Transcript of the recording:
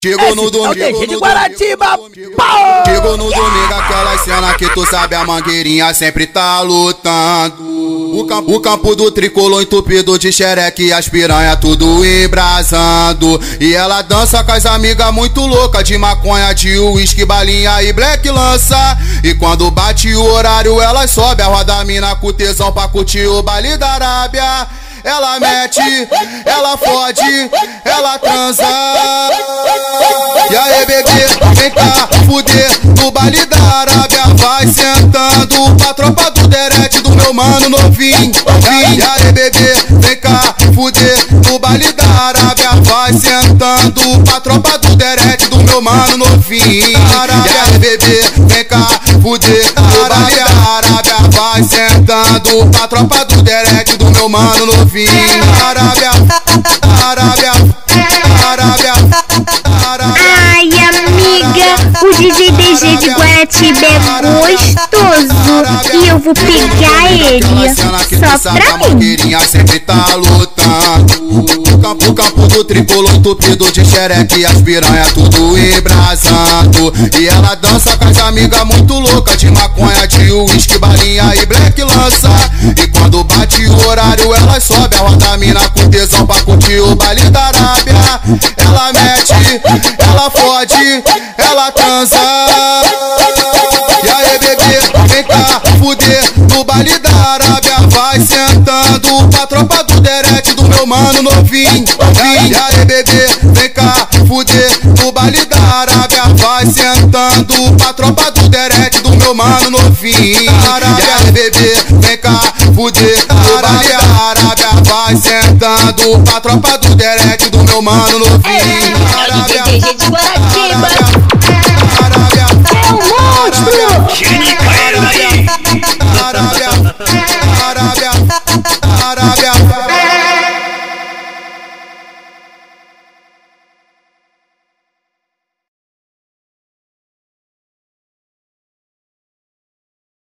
Chegou no domingo, DG de Guaratiba, pau! Chegou no domingo, aquela cena que tu sabe, a mangueirinha sempre tá lutando. O campo do tricolor entupido de xereque e as piranha tudo embrasando. E ela dança com as amigas muito louca, de maconha, de uísque, balinha e black lança. E quando bate o horário, ela sobe a roda mina com tesão pra curtir o baile da Arábia. Ela mete, ela fode, ela transa. E aí, bebê, vem cá, fuder no baile da Arábia. Vai sentando pra tropa do derete do meu mano novinho. E aí, bebê, vem cá, fuder no baile da Arábia. Vai sentando pra tropa do derete do meu mano novinho. E aí, bebê, vem cá, fuder no baile da Arábia. Vai sentando pra tropa do derete do meu mano novinho. Arábia, Arábia, Arábia, Arábia. Ai, amiga, o DJ DG de Guaratiba é gostoso e eu vou pegar ele só pra mim. Sempre tá lutando. O campo do tricolor entupido de xereque e as piranha tudo embrasando. E ela dança com as amigas muito louca, de maconha, de uísque, balinha e black lança. E quando bate o horário, ela sobe a roda mina com tesão pra curtir o baile da Arábia. Ela mete, ela fode, ela transa. E aí, bebê, vem cá, fuder no baile da Arábia. Vai sentando pra tropa do derete do meu mano novinho. E aí, bebê, vem cá, fuder no baile da Arábia. Vai sentando pra tropa do derete do meu mano novinho. E aí, bebê, vem cá, fuder no baile da Arábia. Vai sentando pra tropa do derete do meu mano novinho. É o DJ DG de Guaratiba.